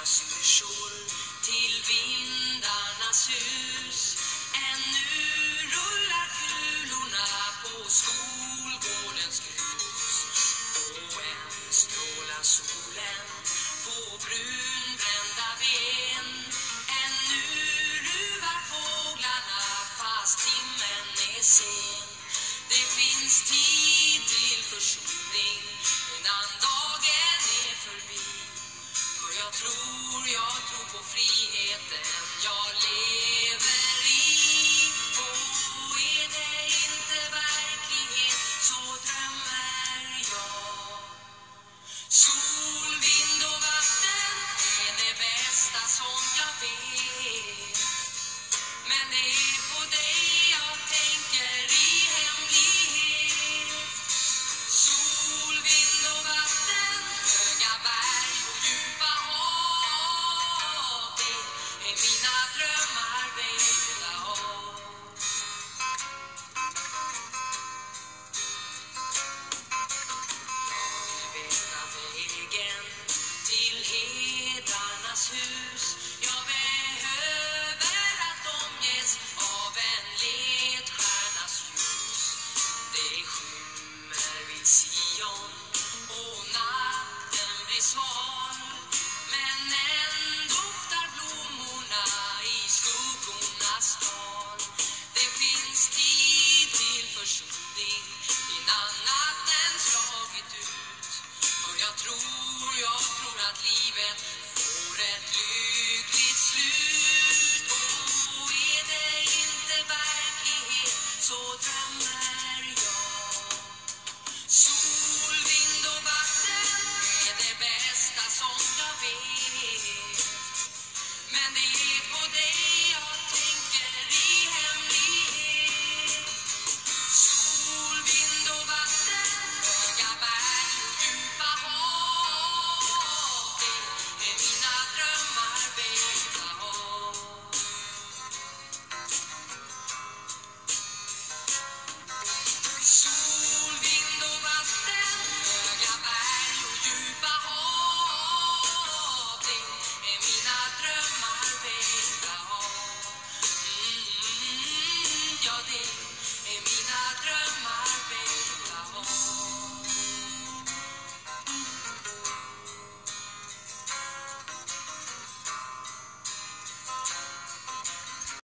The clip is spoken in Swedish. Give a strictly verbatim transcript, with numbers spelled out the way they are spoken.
Östersjön till vindarnas hus. Ännu rullar kulorna på skolgårdens grus. Och än strålar solen på brunbrända ben. Ännu ruvar fåglarna fast timmen är sen. Det finns tid till försoning innan dagen är förbi. För jag tror, jag tror på friheten jag lever i. Och är det inte verklighet så drömmer jag. Sol, vind och vatten är det bästa som jag vet. Men det är på dig